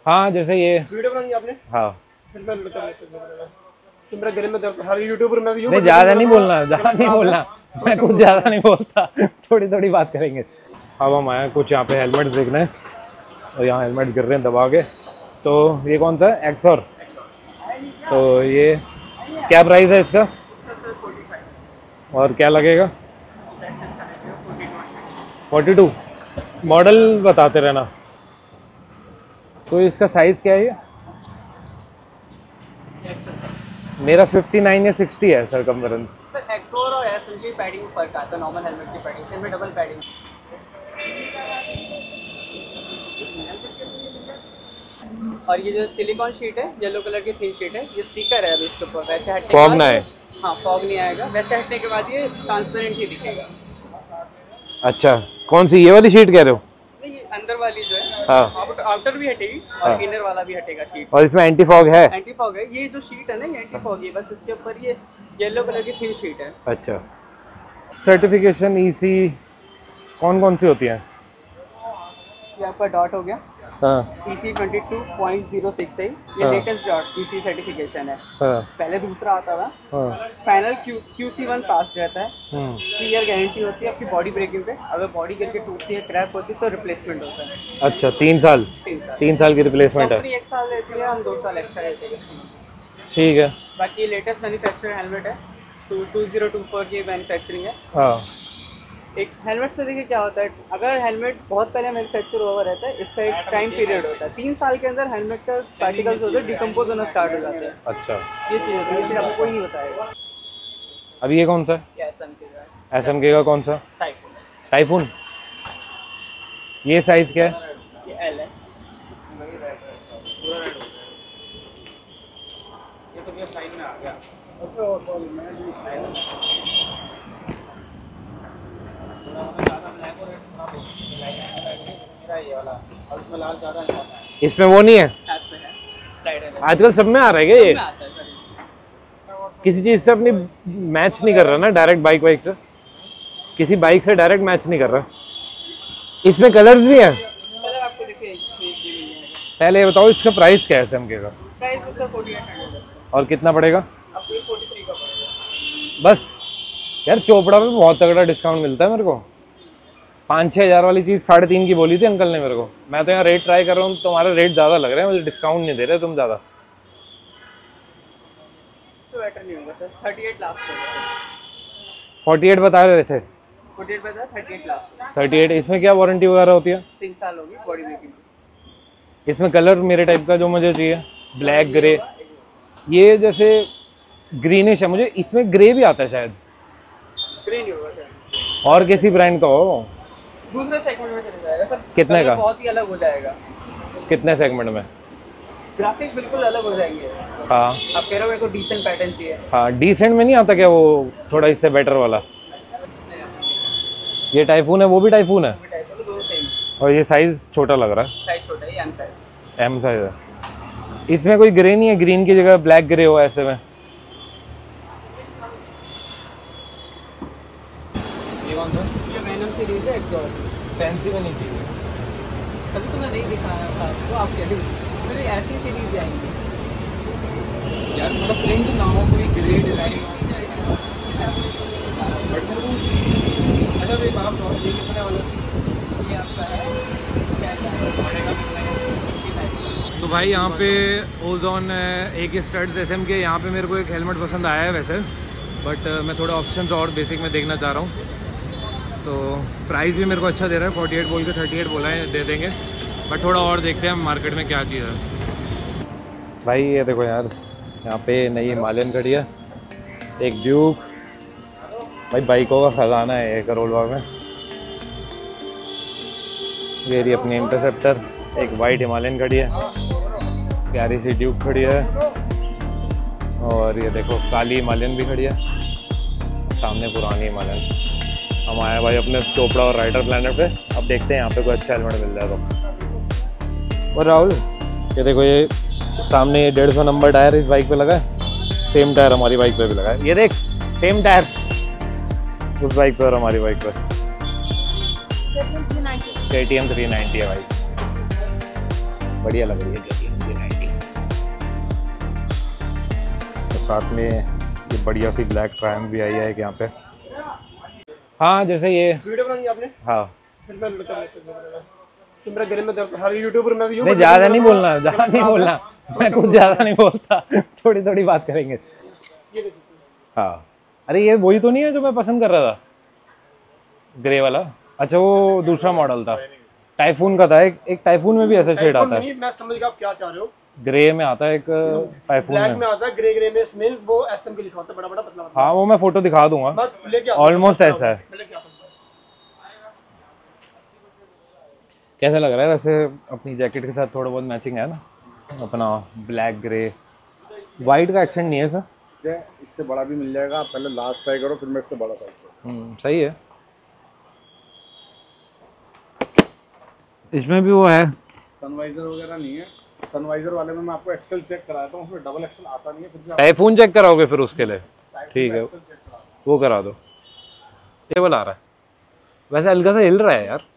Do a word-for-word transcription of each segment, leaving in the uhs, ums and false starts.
हाँ जैसे ये वीडियो बनानी आपने? हाँ फिर मैं तो मेरा गले में दर्द, हर यूट्यूबर में भी नहीं ज्यादा नहीं बोलना, ज्यादा नहीं बोलना, मैं कुछ ज्यादा नहीं बोलता, थोड़ी थोड़ी बात करेंगे। अब हम आए कुछ यहाँ पे हेलमेट्स देखने और यहाँ हेलमेट गिर रहे हैं दबा के। तो ये कौन सा है? एक्सॉर। तो ये क्या प्राइस है इसका और क्या लगेगा? Forty two. मॉडल बताते रहना। तो इसका साइज़ क्या है ये? मेरा फिफ्टी नाइन या सिक्सटी है सरकमफेरेंस। सर एक्सोर और एस की पैडिंग फर्क आता है, नॉर्मल हेलमेट की पैडिंग से में डबल पैडिंग। और ये जो सिलिकॉन शीट है, येलो कलर की थिन शीट है, ये स्टिकर है। अब इसके ऊपर वैसे हटने फॉग ना है। हाँ फॉग नहीं आएगा, वैसे हटने के बाद ये ट्रांसपेरेंट ही दिखेगा। अच्छा कौन सी, ये वाली शीट कह रहे हो? नहीं ये अंदर वाली जो है, हाँ आउटर भी हटेगी और इनर वाला भी हटेगा शीट। और इसमें एंटी फॉग है? एंटी फॉग है, ये जो शीट है ना ये एंटी फॉग है, बस इसके ऊपर ये येलो कलर की थिन शीट है। अच्छा सर्टिफिकेशन ईसी कौन कौन सी होती है? ये आपका डॉट हो गया, हाँ EC twenty two point zero six है, ये लेटेस्ट डॉट ईसी सर्टिफिकेशन है। हाँ पहले दूसरा आता था। हाँ final Q QC one pass रहता है, हम्म, थ्री ईयर गारंटी होती है आपकी बॉडी ब्रेकिंग पे। अगर बॉडी गिर के टूटती है, क्रैक होती है तो रिप्लेसमेंट होता है। अच्छा तीन साल तीन साल तीन साल की रिप्लेसमेंट है। कंपनी एक साल लेती है, हम दो साल एक्स्ट्रा लेते हैं। ठीक है। बाकी लेटेस्ट मैन्युफैक्चर हेलमेट है, two two zero two four की मैन्युफैक्चरिंग है। हाँ एक हेलमेट पे देखिए क्या होता है, अगर हेलमेट बहुत पहले मैन्युफैक्चर हुआ रहता है, इसका एक टाइम पीरियड होता है, तीन साल के अंदर हेलमेट का पार्टिकल्स होते हैं डिकम्पोज होना स्टार्ट हो जाते हैं। अच्छा ये चीज़ होती है, ये चीज़ आपको कोई नहीं बताएगा। अब ये कौन सा है? ये एसएम के है, एस एम के का कौन सा? टाइफून। टाइफून। ये साइज क्या है? ये एल है, पूरा रेड हो गया ये तो, ये साइन में आ गया। अच्छा और तो मैं भी इसमें वो नहीं है? आजकल सब में आ रहा है क्या ये? किसी चीज से अपनी मैच नहीं कर रहा ना, डायरेक्ट बाइक वाइक से, किसी बाइक से डायरेक्ट मैच नहीं कर रहा। इसमें कलर्स भी हैं? पहले ये बताओ इसका प्राइस क्या है एस एम के का? और कितना पड़ेगा? बस यार चोपड़ा में बहुत तगड़ा डिस्काउंट मिलता है मेरे को। पाँच छः हज़ार वाली चीज़ साढ़े तीन की बोली थी अंकल ने मेरे को। मैं तो यहाँ रेट ट्राई कर रहा हूँ, तुम्हारे रेट ज़्यादा लग रहे हैं, मुझे डिस्काउंट नहीं दे रहे तुम ज़्यादा। फोर्टी एट बता रहे थे। फोर्टी एट बता, thirty eight last. Thirty eight. इसमें क्या वारंटी वगैरह होती है? तीन साल होगी बॉडी ब्रेकिंग। इसमें कलर मेरे टाइप का जो मुझे चाहिए, ब्लैक ग्रे, ये जैसे ग्रीनिश है, मुझे इसमें ग्रे भी आता है शायद। ग्रे नहीं होगा सर। और किसी ब्रांड का हो? दूसरे सेगमेंट में चले जाएगा सर। कितने का? बहुत ही अलग हो जाएगा। कितने सेगमेंट में? ग्राफिक्स बिल्कुल अलग हो जाएंगे। हाँ आप कह रहे हो मेरे को डिसेंट पैटर्न चाहिए। हाँ डिसेंट में नहीं आता क्या वो थोड़ा इससे बेटर वाला? ये टाइफून है, वो भी टाइफून है, दोनों सेम। और ये साइज छोटा लग रहा है। साइज छोटा है, एम साइज। एम साइज है। इसमें कोई ग्रे नहीं है? ग्रीन की जगह ब्लैक ग्रे हो ऐसे में? ये कौन सा? ये वेनम सीरीज है, एक्सॉर। फैंसी में नहीं चाहिए। तभी तो मैं नहीं दिखाया था आपको, आप कह रहे मेरे ऐसी सीरीज आएंगी यार, मतलब प्रिंट ना हो, कोई ग्रे डिजाइन हो। अच्छा तो एक बात बताओ, ये कितने वाला? ये आपका है तो भाई यहाँ पे ओजोन एक स्टड्स एस एम के, यहाँ पे मेरे को एक हेलमेट पसंद आया है वैसे, बट मैं थोड़ा ऑप्शंस और बेसिक में देखना चाह रहा हूँ। तो प्राइस भी मेरे को अच्छा दे रहा है, फोर्टी एट बोल के थर्टी एट बोला है, दे देंगे, बट थोड़ा और देखते हैं मार्केट में क्या चीज़ है। भाई ये देखो यार, यहाँ पे नई हिमालयन खड़ी है, एक ड्यूक। भाई बाइकों का खजाना है ये करोल बाग में। ये रही अपनी इंटरसेप्टर, एक वाइट हिमालयन खड़ी है, प्यारी सी ड्यूक खड़ी है, और ये देखो काली हिमालयन भी खड़ी है, सामने पुरानी हिमालयन। हम आए भाई अपने चोपड़ा और राइडर प्लैनेट पे। अब देखते हैं यहाँ पे कोई अच्छा हेलमेट मिल जाए तो। और राहुल ये देखो, ये सामने ये डेढ़ सौ नंबर टायर इस बाइक पे लगा है, सेम टायर हमारी बाइक पे भी लगा है। ये देख सेम टायर उस बाइक पे और हमारी बाइक पे। के टी एम थ्री नाइंटी है भाई, बढ़िया लग रही है। साथ में ये बढ़िया सी ब्लैक ट्रायम्फ भी आई है एक यहाँ पे। हाँ जैसे ये वीडियो बनानी आपने? हाँ फिर मैं तो मेरा घर में तो हर यूट्यूबर में भी नहीं, ज़्यादा नहीं बोलना, ज़्यादा नहीं बोलना, मैं कुछ ज़्यादा नहीं बोलता, थोड़ी थोड़ी बात करेंगे। हाँ अरे ये वही तो नहीं है जो मैं पसंद कर रहा था, ग्रे वाला? अच्छा वो दूसरा मॉडल था, टाइफून का था। एक एक टाइफून में भी ऐसा शेड आता है। मैं समझ गया आप क्या चाह रहे हो। ग्रे में आता है एक टाइफून ब्लैक में, में आता है, ग्रे ग्रे में इसमें वो एसएम के लिखा होता है, बड़ा बड़ा पतला पतला। हाँ वो मैं फोटो दिखा दूंगा, बस लेके आओ, ऑलमोस्ट ऐसा है। मैं लेके आता हूं। कैसा लग रहा है वैसे? अपनी जैकेट के साथ थोड़ा बहुत मैचिंग है ना, अपना ब्लैक ग्रे। वाइट का एक्सेंट नहीं है सर? इससे बड़ा भी मिल जाएगा, आप पहले लास्ट ट्राई करो फिर मैं इससे बड़ा ट्राई करो। सही है। इसमें भी वो है, सनवाइजर वगैरह नहीं है। सनवाइजर वाले में मैं आपको एक्सेल चेक कराता हूँ, उसमें डबल एक्सेल आता नहीं है। फिर टाइफून चेक कराओगे फिर उसके लिए? ठीक है वो करा दो। टेबल आ रहा है वैसे, हल्का सा हिल रहा है यार।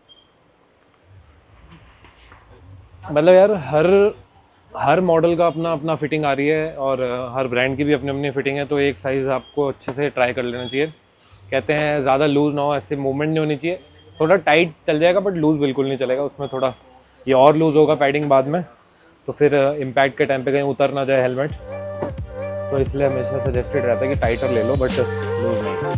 मतलब यार हर हर मॉडल का अपना अपना फिटिंग आ रही है और हर ब्रांड की भी अपनी अपनी फिटिंग है, तो एक साइज़ आपको अच्छे से ट्राई कर लेना चाहिए। कहते हैं ज़्यादा लूज़ ना हो, ऐसे मूवमेंट नहीं होनी चाहिए। थोड़ा टाइट चल जाएगा बट लूज़ बिल्कुल नहीं चलेगा, उसमें थोड़ा ये और लूज़ होगा पैडिंग बाद में, तो फिर इम्पैक्ट के टाइम पे कहीं उतर ना जाए हेलमेट। तो इसलिए हमेशा सजेस्टेड रहता है कि टाइटर ले लो बट लूज़ नहीं।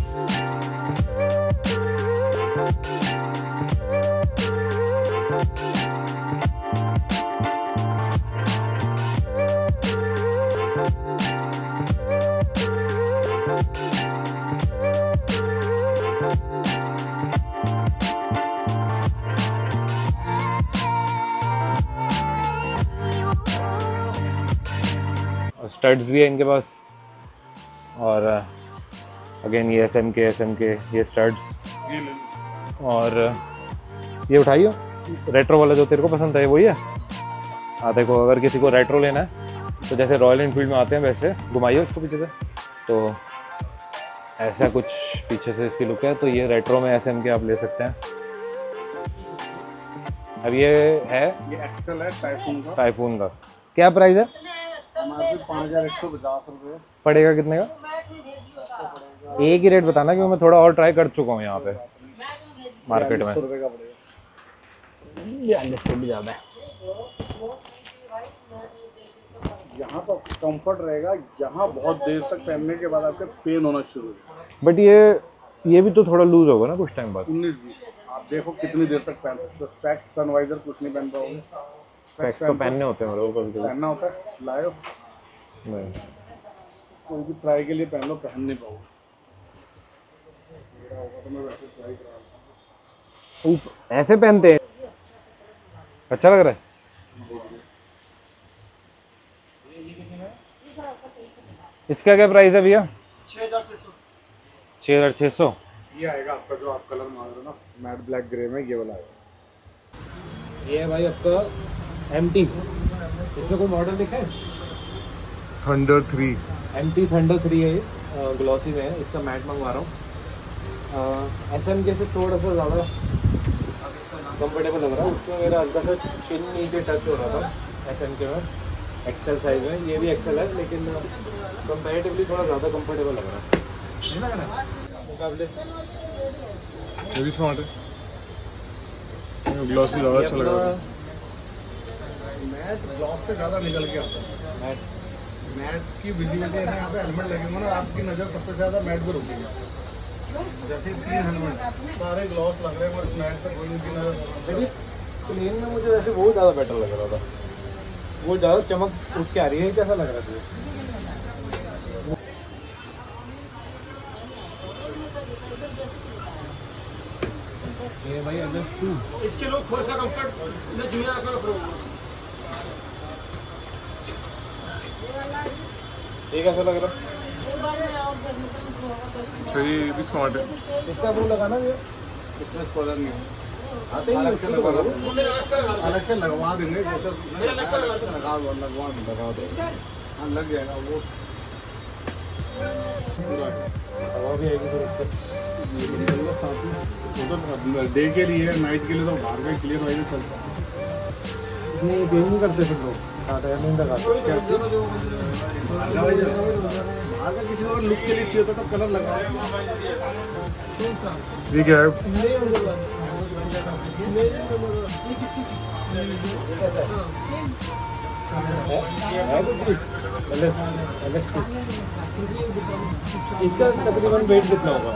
स्टड्स भी है इनके पास, और अगेन ये S M K S M K ये स्टड्स। और ये उठाइयो, रेट्रो वाला जो तेरे को पसंद है वही है। हाँ देखो, अगर किसी को रेट्रो लेना है तो जैसे रॉयल एनफील्ड में आते हैं वैसे घुमाइए उसको पीछे से, तो ऐसा कुछ पीछे से इसकी लुक है। तो ये रेट्रो में एस एम के आप ले सकते हैं। अब ये है ये एक्सेल है टाइफून का। टाइफून का क्या प्राइस है? हमारे पाँच हज़ार एक सौ पचास रुपये पड़ेगा। कितने का? एक ही रेट बताना, क्योंकि मैं थोड़ा और ट्राई कर चुका हूँ यहाँ पे मार्केट में। रुपये का पड़ेगा, ज़्यादा है। यहाँ तो कंफर्ट रहेगा, यहाँ बहुत देर तक पहनने के बाद आपके पेन होना शुरू होगा। बट ये ये भी तो थोड़ा लूज होगा ना कुछ टाइम बाद। उन्नीस बीस आप देखो कितनी देर तक पहन सकते हो। स्पेक्स सनवाइजर कुछ नहीं पहन पाओगे। स्पेक्स तो पहनने होते हैं मेरे को कभी कभी। पहनना होता है, लाओ नहीं, कोई भी ट्राई के लिए पहन लो, पहन नहीं पाओगे। मेरा होगा तो मैं वैसे ट्राई करा लूँ। ऊप ऐसे पहनते हैं, अच्छा लग रहा है। इसका क्या प्राइस है भैया? छः हज़ार छः सौ। छः हज़ार छः सौ ये आएगा आपका जो आप कलर मांग रहे हो ना, मैट ब्लैक ग्रे में, ये वाला आएगा। ये है भाई आपका एम टी। इसमें कोई मॉडल दिखा है? Thunder three M T Thunder three है ये, ग्लॉसी में है। इसका मैट मंगवा रहा हूँ। एस एम के से थोड़ा सा ज़्यादा कंफर्टेबल लग रहा है। उसमें मेरा हल्का सा चिन नीचे टच हो रहा था एस एम के में, एक्सेल साइज में। ये भी एक्सेल है लेकिन कंपैरेटिवली थोड़ा ज़्यादा कंफर्टेबल लग रहा है। नहीं लग रहा है मुकाबले? ये भी स्मार्ट है, ग्लॉस ज़्यादा अच्छा लग रहा है। मैट ग्लॉस से ज़्यादा निकल के आता है। मैट मैट की विजिबिलिटी है ना, यहाँ पे हेलमेट लगेगा ना, आपकी नज़र सबसे ज़्यादा मैट पर रुकेगी। जैसे तीन हेलमेट सारे ग्लॉस लग रहे हैं और मैट पर कोई उनकी नज़र। प्लेन में मुझे वैसे वो ज़्यादा बेटर लग रहा था, वो ज़्यादा चमक उसके आ रही है। कैसा लग रहा था ये भाई? अगर इसके लोग थोड़ा सा कंफर्ट में जिम्मे आपका करो। ये कैसा लग रहा है? अच्छा ये भी स्मार्ट है। इसका वो लगाना भी है, इसमें स्पॉइलर नहीं है, आते ही अलग से लगवा दो। लगा अलग से लगवा देंगे, लगा लगा दो लगवा लगा दो, हाँ लग जाएगा वो। हवा भी आएगी फिर तो डे के लिए, नाइट के लिए तो बाहर में क्लियर वाइजर चलता है। नहीं, नहीं करते फिर लोग। बाहर का किसी को लुक के लिए चाहिए होता तो कलर लगा। ये क्या है? इसका तकरीबन वेट कितना होगा?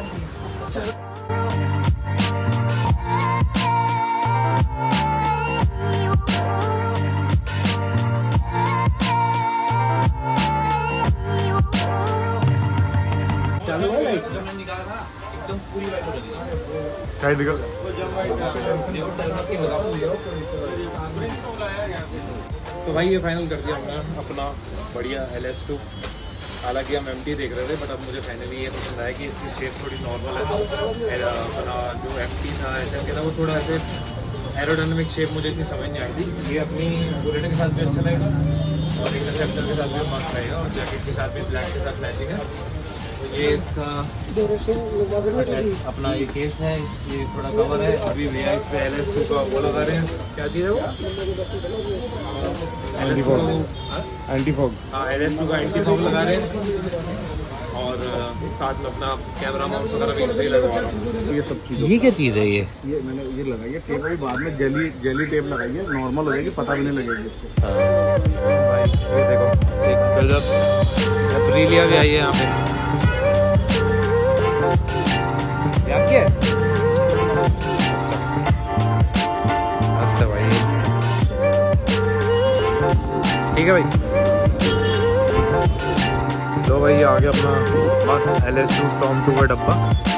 चालू है लाइट? एकदम पूरी लाइट हो रही है। साइड निकल। तो भाई ये फाइनल कर दिया हमने अपना बढ़िया एल एस टू। हालांकि हम एम टी देख रहे थे, बट अब मुझे फाइनली ये पसंद आया कि इसकी शेप थोड़ी नॉर्मल है। अपना जो एम टी था एस एम के था वो थोड़ा ऐसे एरोडायनामिक शेप मुझे इतनी समझ नहीं आई थी। ये अपनी बुलेट के साथ भी अच्छा लगेगा और इंटरसेप्टर के साथ भी मस्त रहेगा और जैकेट के साथ भी ब्लैक के साथ मैचिंग है। तो ये इसका अपना ये केस है, ये थोड़ा कवर है। अभी भैया इस पे एल एस टू का वो लगा रहे हैं, क्या चीज़ है वो? Anti fog. Anti fog. हाँ, एल एस टू का एंटी फॉग लगा रहे हैं और साथ में अपना कैमरा माउंट वगैरह भी सही लगवा रहा हूँ। ये सब चीज़ ये क्या चीज़ है? ये ये मैंने ये लगाई है टेप, अभी बाद में जेली जेली टेप लगाई है, नॉर्मल हो जाएगी, पता भी नहीं लगेगी इसको। भाई ये देखो एक गजब एप्रिलिया भी आई है यहाँ पे। क्या क्या है? मस्त है भाई। ठीक है भाई। तो भाई आ गया अपना मस्त L S two storm two का डब्बा।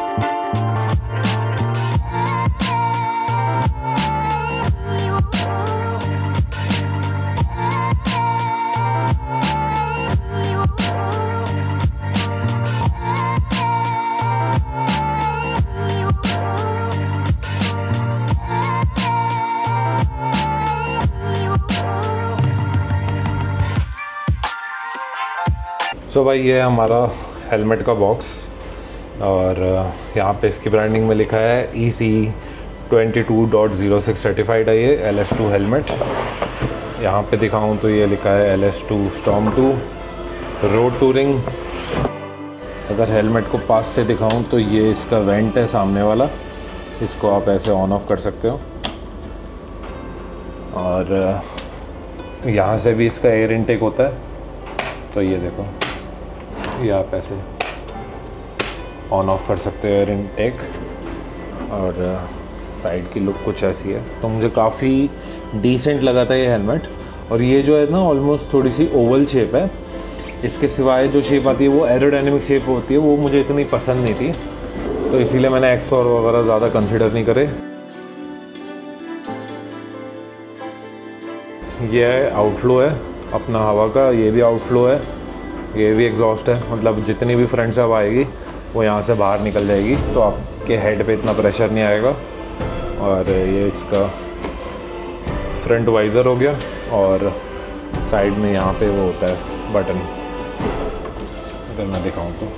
सो so भाई ये है हमारा हेलमेट का बॉक्स और यहाँ पे इसकी ब्रांडिंग में लिखा है E C twenty two dot zero six certified है ये एल एस टू हेलमेट। यहाँ पे दिखाऊँ तो ये लिखा है L S two storm two road touring. अगर हेलमेट को पास से दिखाऊँ तो ये इसका वेंट है सामने वाला, इसको आप ऐसे ऑन ऑफ कर सकते हो और यहाँ से भी इसका एयर इनटेक होता है। तो ये देखो, ये आप ऐसे ऑन ऑफ कर सकते हो एयर इनटेक और साइड की लुक कुछ ऐसी है। तो मुझे काफ़ी डिसेंट लगा था ये हेलमेट। और ये जो है ना ऑलमोस्ट थोड़ी सी ओवल शेप है, इसके सिवाय जो शेप आती है वो एरोडायनेमिक शेप होती है, वो मुझे इतनी पसंद नहीं थी, तो इसीलिए मैंने एक्स और वगैरह ज़्यादा कंसिडर नहीं करे। ये है आउटफ्लो है अपना हवा का, ये भी आउटफ्लो है, ये भी एग्जॉस्ट है। मतलब जितनी भी फ्रंट से हवा आएगी वो यहाँ से बाहर निकल जाएगी, तो आपके हेड पे इतना प्रेशर नहीं आएगा। और ये इसका फ्रंट वाइज़र हो गया और साइड में यहाँ पे वो होता है बटन, अगर मैं दिखाऊँ तो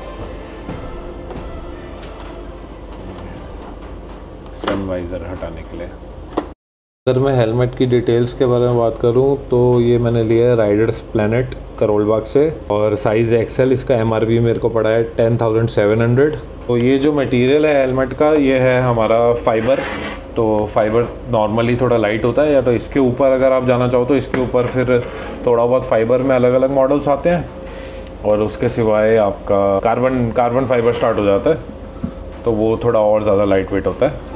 सन वाइज़र हटाने के लिए। अगर मैं हेलमेट की डिटेल्स के बारे में बात करूं तो ये मैंने लिया है राइडर्स प्लैनेट करोल बाग से और साइज़ एक्सेल। इसका एमआरपी मेरे को पड़ा है टेन थाउजेंड सेवन हंड्रेड। तो ये जो मटेरियल है हेलमेट का ये है हमारा फाइबर। तो फाइबर नॉर्मली थोड़ा लाइट होता है, या तो इसके ऊपर अगर आप जाना चाहो तो इसके ऊपर फिर थोड़ा बहुत फाइबर में अलग अलग मॉडल्स आते हैं, और उसके सिवाय आपका कार्बन कार्बन फाइबर स्टार्ट हो जाता है, तो वो थोड़ा और ज़्यादा लाइट वेट होता है।